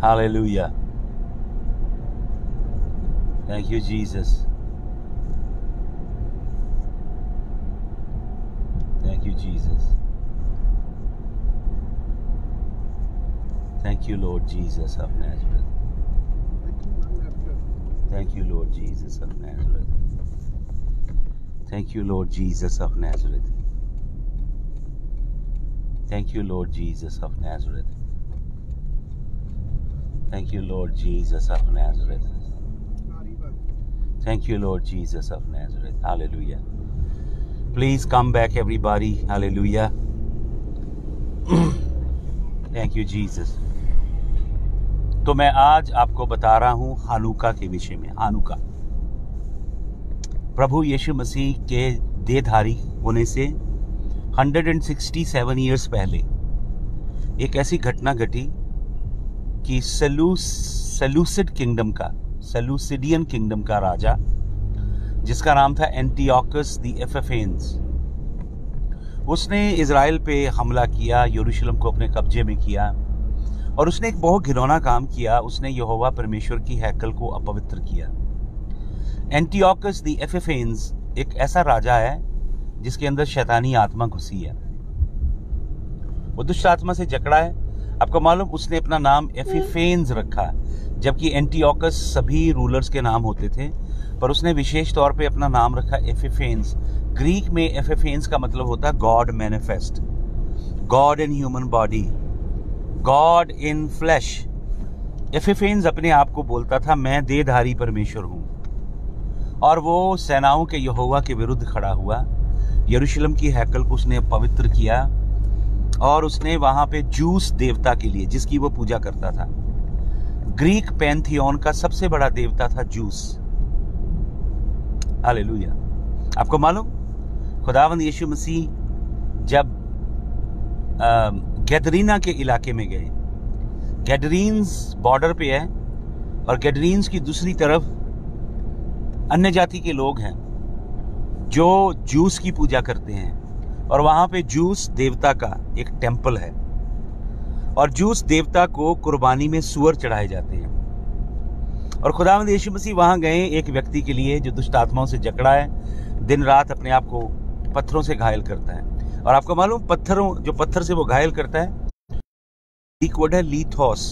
Hallelujah. Thank you, Jesus. Thank you, Jesus. Thank you, Lord Jesus of Nazareth. Thank you, Lord Jesus of Nazareth. Thank you, Lord Jesus of Nazareth. Thank you, Lord Jesus of Nazareth. Thank you, Lord Jesus of Nazareth. Thank you, Lord Jesus of Nazareth. Hallelujah. Please come back, everybody. Hallelujah. Thank you, Jesus. तो मैं आज आपको बता रहा हूं हानुका के विषय में। हानुका प्रभु यीशु मसीह के देहधारी होने से 167 ईयर्स पहले एक ऐसी घटना घटी कि सेलूसिडियन किंगडम का राजा, जिसका नाम था एंटियोकस द एपिफेनेस, उसने इजराइल पे हमला किया, यरूशलेम को अपने कब्जे में किया और उसने एक बहुत घिनौना काम किया। उसने यहोवा परमेश्वर की हैकल को अपवित्र किया। एंटियोकस द एपिफेनेस एक ऐसा राजा है जिसके अंदर शैतानी आत्मा घुसी है। वो दुष्ट आत्मा से जकड़ा है। आपको मालूम, उसने अपना नाम एपिफेनेस रखा, जबकि एंटियोकस सभी रूलर्स के नाम होते थे, पर उसने विशेष तौर पे अपना नाम रखा एपिफेनेस। ग्रीक में एपिफेनेस का मतलब होता है God manifest, God in human body, God in flesh. Epiphanes अपने आप को बोलता था, मैं देहधारी परमेश्वर हूं, और वो सेनाओं के यहोवा के विरुद्ध खड़ा हुआ। यरूशलेम की हैकल को उसने पवित्र किया और उसने वहां पे जूस देवता के लिए, जिसकी वो पूजा करता था, ग्रीक पैंथियन का सबसे बड़ा देवता था जूस। हालेलुया। आपको मालूम, खुदावंद यीशु मसीह जब गैदरीना के इलाके में गए, गैडरीन्स बॉर्डर पे है और गैडरीन्स की दूसरी तरफ अन्य जाति के लोग हैं जो जूस की पूजा करते हैं, और वहां पे जूस देवता का एक टेम्पल है और जूस देवता को कुर्बानी में सूअर चढ़ाए जाते हैं। और खुदावंद यीशु मसीह वहां गए एक व्यक्ति के लिए जो दुष्ट आत्माओं से जकड़ा है, दिन रात अपने आप को पत्थरों से घायल करता है। और आपको मालूम, पत्थर से वो घायल करता है, एक वर्ड है लीथोस।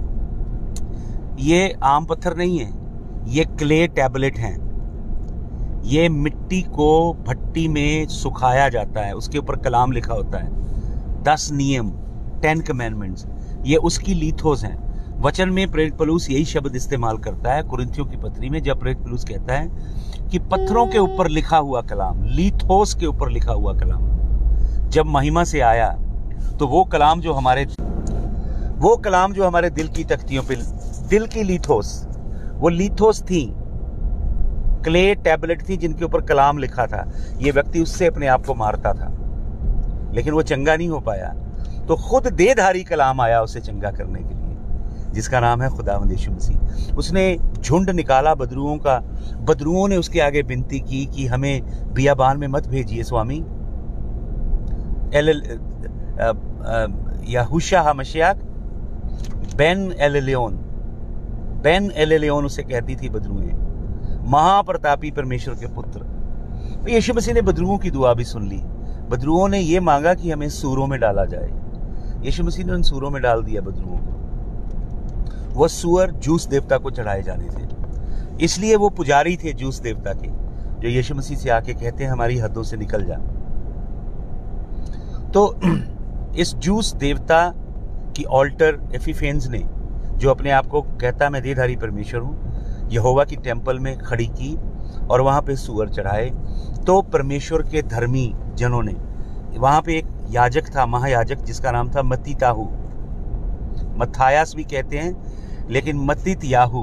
ये आम पत्थर नहीं है, ये क्ले टैबलेट हैं। ये मिट्टी को भट्टी में सुखाया जाता है, उसके ऊपर कलाम लिखा होता है, 10 नियम, 10 कमेंडमेंट्स। ये उसकी लीथोस हैं। वचन में प्रेरित पौलुस यही शब्द इस्तेमाल करता है कुरिन्थियों की पत्री में, जब प्रेरित पौलुस कहता है कि पत्थरों के ऊपर लिखा हुआ कलाम, लीथोस के ऊपर लिखा हुआ कलाम जब महिमा से आया, तो वो कलाम जो हमारे दिल की तख्तियों पे, दिल की लीथोस, वो लीथोस थी, क्ले टैबलेट थी जिनके ऊपर कलाम लिखा था। ये व्यक्ति उससे अपने आप को मारता था, लेकिन वो चंगा नहीं हो पाया, तो खुद देहधारी कलाम आया उसे चंगा करने के लिए, जिसका नाम है खुदावंद यीशु मसीह। उसने झुंड निकाला बदरुओं का। बदरुओं ने उसके आगे विनती की कि हमें बियाबान में मत भेजिए स्वामी। यहोशा हमशियाक बेन एलेलियोन उसे कहती थी बदरुएं, महाप्रतापी परमेश्वर के पुत्र। तो यीशु मसीह ने बदरुओं की दुआ भी सुन ली। बदरुओं ने ये मांगा कि हमें सूरों में डाला जाए। यीशु मसीह ने उन सूरों में डाल दिया बदरुओं को। वो सूअर जूस देवता को चढ़ाए जाने थे, इसलिए वो पुजारी थे जूस देवता के, जो यीशु मसीह से आके कहते हैं हमारी हदों से निकल जा। तो इस जूस देवता की ऑल्टर एपिफेनेस ने, जो अपने आप को कहता मैं देहधारी परमेश्वर हूं, यहोवा की टेम्पल में खड़ी की और वहां पे सूअर चढ़ाए। तो परमेश्वर के धर्मी जनों ने, वहां पे एक याजक था, महायाजक, जिसका नाम था मत्तीताहू, मत्थायास भी कहते हैं, लेकिन मत्तीतयाहू,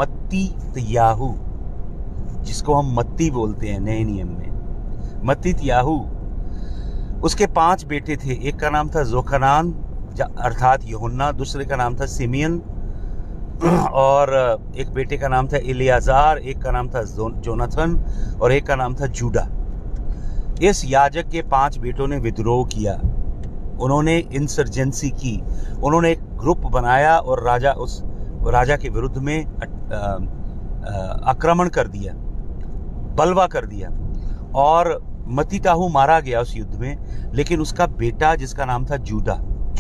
जिसको हम मत्ती बोलते हैं नए नियम में, मत्तीतयाहू, उसके 5 बेटे थे। एक का नाम था जोखनान अर्थात यूहन्ना, दूसरे का नाम था सिमियन, और एक बेटे का नाम था इलियाजार, एक का नाम था जोनाथन और एक का नाम था जूडा। इस याजक के 5 बेटों ने विद्रोह किया, उन्होंने इंसर्जेंसी की, उन्होंने एक ग्रुप बनाया और राजा उस राजा के विरुद्ध में आक्रमण कर दिया, बलवा कर दिया, और मत्तीताहु मारा गया उस युद्ध में। लेकिन उसका बेटा जिसका नाम था जूडा,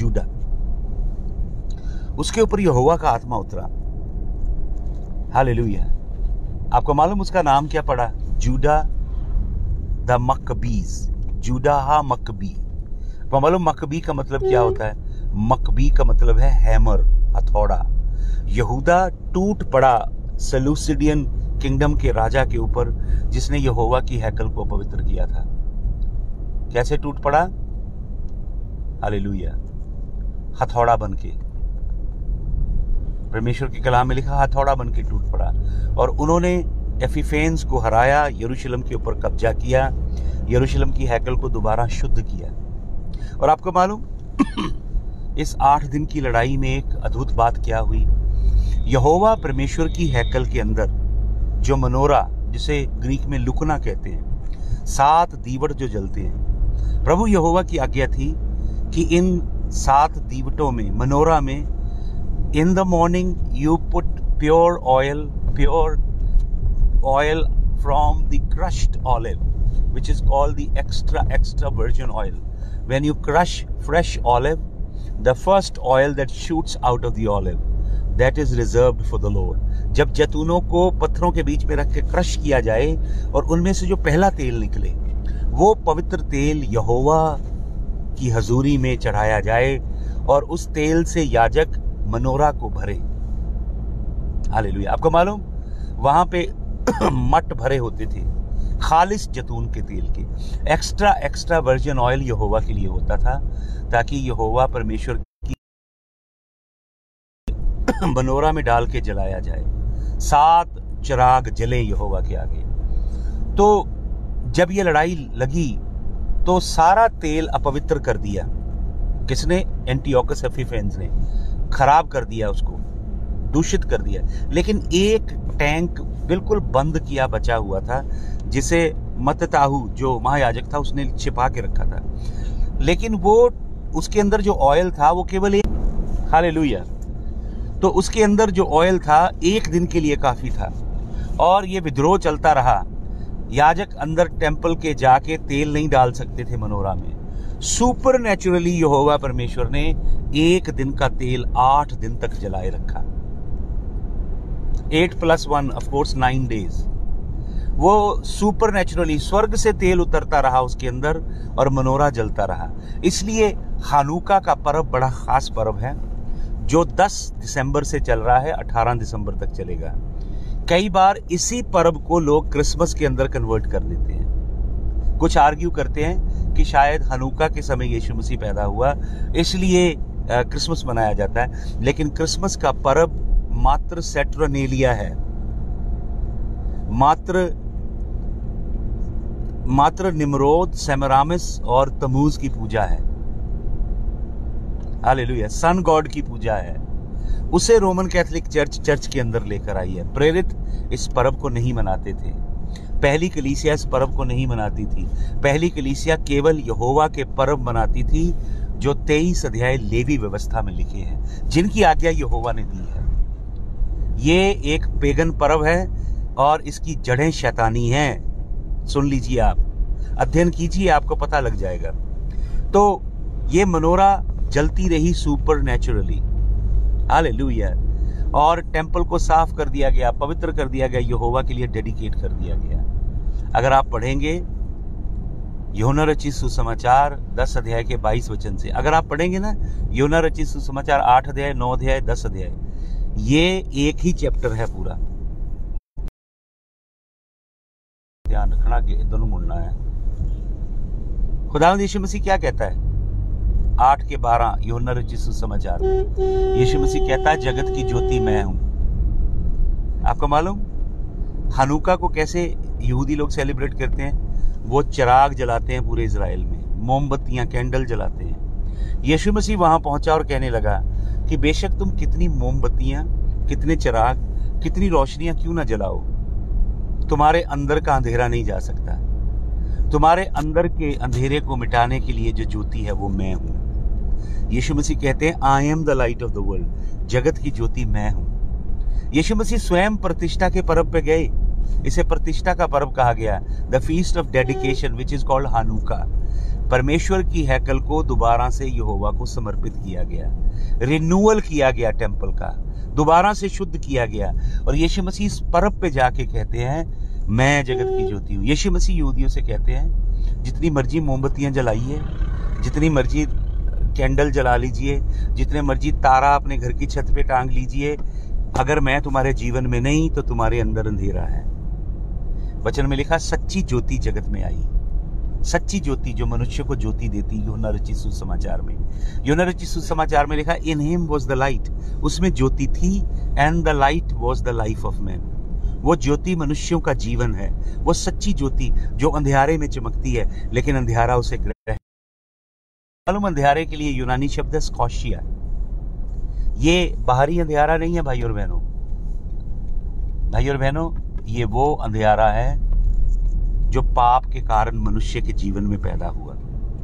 उसके ऊपर यहोवा का आत्मा उतरा। हालेलुया। आपको मालूम उसका नाम क्या पड़ा? Judah the Maccabees, Judah Maccabee. आपको मालूम मकबी का मतलब क्या होता है? मकबी का मतलब है हैमर, हथौड़ा। यहूदा टूट पड़ा सेलूसिडियन किंगडम के राजा के ऊपर, जिसने यहोवा की हैकल को पवित्र किया था। कैसे टूट पड़ा? हालेलुया, हथौड़ा बनके। परमेश्वर के कलाम में लिखा हथौड़ा बनके टूट पड़ा। और उन्होंने एफिफेंस को हराया, यरूशलेम के ऊपर कब्जा किया, यरूशलेम की हैकल को दोबारा शुद्ध किया। और आपको मालूम इस 8 दिन की लड़ाई में एक अद्भुत बात क्या हुई? यहोवा परमेश्वर की हैकल के अंदर जो मनोरा, जिसे ग्रीक में लुकना कहते हैं, 7 दीवट जो जलते हैं, प्रभु यहोवा की आज्ञा थी कि इन 7 दीवटों में, मनोरा में, in the morning you put pure oil from the crushed olive, which is called the extra virgin oil. When you crush fresh olive, the first oil that shoots out of the olive, that is reserved for the Lord. जब जैतूनों को पत्थरों के बीच में रख के crush किया जाए और उनमें से जो पहला तेल निकले, वो पवित्र तेल यहोवा की हजूरी में चढ़ाया जाए और उस तेल से याजक मनोरा को भरे। हालेलुया। आपको मालूम वहां पे मट भरे होते थे खालिस जैतून के तेल के। एक्स्ट्रा वर्जिन ऑयल यहोवा के लिए होता था, ताकि यहोवा परमेश्वर की मनोरा में डाल के जलाया जाए। 7 चिराग जले यहोवा के आगे। तो जब ये लड़ाई लगी तो सारा तेल अपवित्र कर दिया। किसने? एंटियोकस एपिफेनेस ने खराब कर दिया, उसको दूषित कर दिया। लेकिन एक टैंक बिल्कुल बंद किया बचा हुआ था, जिसे मत्तीताहु जो महायाजक था उसने छिपा के रखा था। लेकिन वो उसके अंदर जो ऑयल था वो केवल एक, हालेलुया, तो उसके अंदर जो ऑयल था 1 दिन के लिए काफी था। और ये विद्रोह चलता रहा। याजक अंदर टेंपल के जाके तेल नहीं डाल सकते थे मनोरा में। सुपर नेचुरली यहोवा परमेश्वर ने 1 दिन का तेल 8 दिन तक जलाए रखा। 8 + 1 ऑफ कोर्स 9 डेज। वो सुपर नेचुरली स्वर्ग से तेल उतरता रहा उसके अंदर और मनोरा जलता रहा। इसलिए हानुका का पर्व बड़ा खास पर्व है, जो 10 दिसंबर से चल रहा है, 18 दिसंबर तक चलेगा। कई बार इसी पर्व को लोग क्रिसमस के अंदर कन्वर्ट कर देते हैं। कुछ आर्ग्यू करते हैं कि शायद हनुका के समय यीशु मसीह पैदा हुआ, इसलिए क्रिसमस मनाया जाता है। लेकिन क्रिसमस का पर्व मात्र सैटर्नेलिया है, मात्र निम्रोद, सेमरामिस और तमूज की पूजा है। हालेलुया। सन गॉड की पूजा है। उसे रोमन कैथोलिक चर्च के अंदर लेकर आई है। प्रेरित इस पर्व को नहीं मनाते थे। पहली कलीसिया इस पर्व को नहीं मनाती थी। पहली कलीसिया केवल यहोवा के पर्व मनाती थी, जो 23 अध्याय लेवी व्यवस्था में लिखे हैं, जिनकी आज्ञा यहोवा ने दी है। ये एक पेगन पर्व है और इसकी जड़ें शैतानी हैं। सुन लीजिए, आप अध्ययन कीजिए, आपको पता लग जाएगा। तो ये मनोरा जलती रही सुपर नेचुरली। हालेलुया। और टेंपल को साफ कर दिया गया, पवित्र कर दिया गया, यहोवा के लिए डेडिकेट कर दिया गया। अगर आप पढ़ेंगे यूहन्ना रचित सुसमाचार 10 अध्याय के 22 वचन से, अगर आप पढ़ेंगे ना यूहन्ना रचित सुसमाचार 8 अध्याय, 9 अध्याय, 10 अध्याय, ये एक ही चैप्टर है पूरा। ध्यान रखना कि दोनों मुड़ना है। खुदावंद यीशु मसीह क्या कहता है? 8 के 12 यूहन्ना रचित सुसमाचार में यीशु मसीह कहता है, जगत की ज्योति मैं हूं। आपको मालूम हनुका को कैसे यहूदी लोग सेलिब्रेट करते हैं? वो चिराग जलाते हैं पूरे इजराइल में, मोमबत्तियां, कैंडल जलाते हैं। यीशु मसीह वहां पहुंचा और कहने लगा कि बेशक तुम कितनी मोमबत्तियां, कितने चिराग, कितनी रोशनियां क्यों ना जलाओ, तुम्हारे अंदर का अंधेरा नहीं जा सकता। तुम्हारे अंदर के अंधेरे को मिटाने के लिए जो ज्योति है वो मैं हूं। यीशु मसीह कहते हैं, I am the light of the world, जगत की ज्योति मैं हूं। यीशु मसीह स्वयं प्रतिष्ठा के पर्व पे गए। इसे प्रतिष्ठा का पर्व कहा गया, the feast of dedication which is called Hanukkah. परमेश्वर की हैकल को दोबारा से यहोवा को समर्पित किया गया, रिन्यूअल किया गया, टेम्पल का दोबारा से शुद्ध किया गया। और यीशु मसीह इस पर्व पे जाके कहते हैं मैं जगत की ज्योति हूँ। यीशु मसीह यहूदियों से कहते हैं जितनी मर्जी मोमबत्तियां जलाइए, जितनी मर्जी कैंडल जला लीजिए, जितने मर्जी तारा अपने घर की छत पे टांग लीजिए, अगर मैं तुम्हारे जीवन में नहीं तो तुम्हारे अंदर अंधेरा है। वचन में लिखा सच्ची ज्योति जगत में आई, सच्ची ज्योति जो मनुष्य को ज्योति देती। यूहन्ना रचित सुसमाचार में, यूहन्ना रचित सुसमाचार में लिखा in him was the light, उसमें ज्योति थी, and the light was the life of man. वो ज्योति मनुष्यों का जीवन है, वो सच्ची ज्योति जो अंधेरे में चमकती है लेकिन अंधेरा उसे ग्रह। मालूम अंधेरे के लिए यूनानी शब्द है स्कॉशिया। ये बाहरी अंधेरा नहीं है भाई और बहनों, भाई और बहनों, ये वो अंधेरा है जो पाप के कारण मनुष्य के जीवन में पैदा हुआ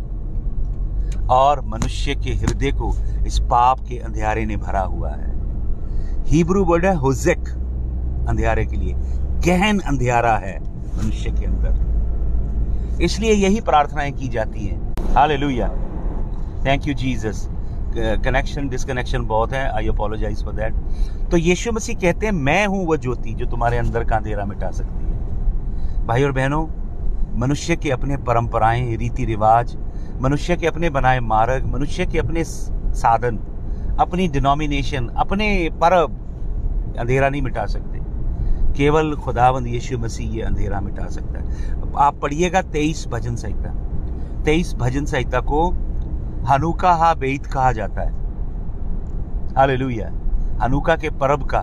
और मनुष्य के हृदय को इस पाप के अंधेरे ने भरा हुआ है। हिब्रू वर्ड है होजेक, अंधेरे के लिए गहन अंधेरा है मनुष्य के अंदर। इसलिए यही प्रार्थनाएं की जाती हैं। Hallelujah, thank you Jesus. Connection disconnection बहुत है, आई अपोलोजाइज फॉर दैट। तो यीशु मसीह कहते हैं मैं हूं वो ज्योति जो तुम्हारे अंदर का अंधेरा मिटा सकती है। भाई और बहनों, मनुष्य के अपने परंपराएं, रीति रिवाज, मनुष्य के अपने बनाए मार्ग, मनुष्य के अपने साधन, अपनी डिनोमिनेशन, अपने पर्व अंधेरा नहीं मिटा सकते। केवल खुदावंद यीशु मसीह ये अंधेरा मिटा सकता है। आप पढ़िएगा 23 भजन संहिता, 23 भजन संहिता को हनुका हा बेत कहा जाता है। हालेलुया, हनुका के पर्व का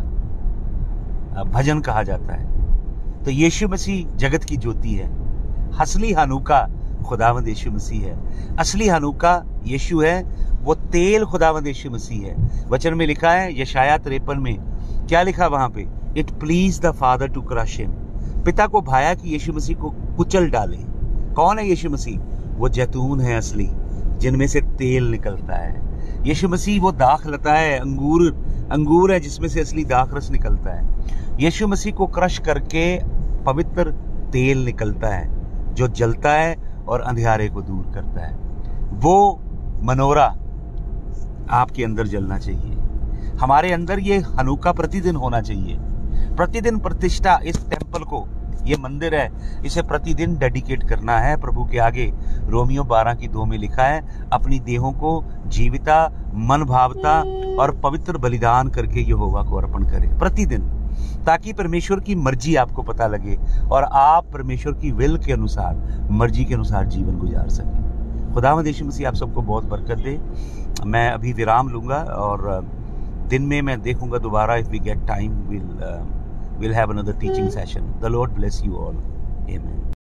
भजन कहा जाता है। तो यीशु मसीह जगत की ज्योति है। असली हनुका खुदावंद यीशु मसीह है। असली हनुका यीशु है, वो तेल खुदावंद यीशु मसीह है। वचन में लिखा है यशाया 53 में, क्या लिखा वहां पे, it pleased the father to crush him. पिता को भाया कि यीशु मसीह को कुचल डाले। कौन है यीशु मसीह? वो जैतून है असली, जिनमें से तेल निकलता है। यीशु मसीह वो दाखलता है, अंगूर है जिसमें से असली दाखरस निकलता है। यीशु मसीह को क्रश करके पवित्र तेल निकलता है जो जलता है और अंधेरे को दूर करता है। वो मनोरा आपके अंदर जलना चाहिए, हमारे अंदर ये हनुका प्रतिदिन होना चाहिए। प्रतिदिन प्रतिष्ठा, इस टेम्पल को, ये मंदिर है, इसे प्रतिदिन डेडिकेट करना है प्रभु के आगे। रोमियो 12:2 में लिखा है अपनी देहों को जीविता, मन भावता और पवित्र बलिदान करके यहोवा को अर्पण करें प्रतिदिन, ताकि परमेश्वर की मर्जी आपको पता लगे और आप परमेश्वर की विल के अनुसार, मर्जी के अनुसार जीवन गुजार सकें। खुदावंद यीशु मसीह आप सबको बहुत बरकत दे। मैं अभी विराम लूंगा और दिन में मैं देखूंगा दोबारा, if we get time we'll have another teaching session. The Lord bless you all. Amen.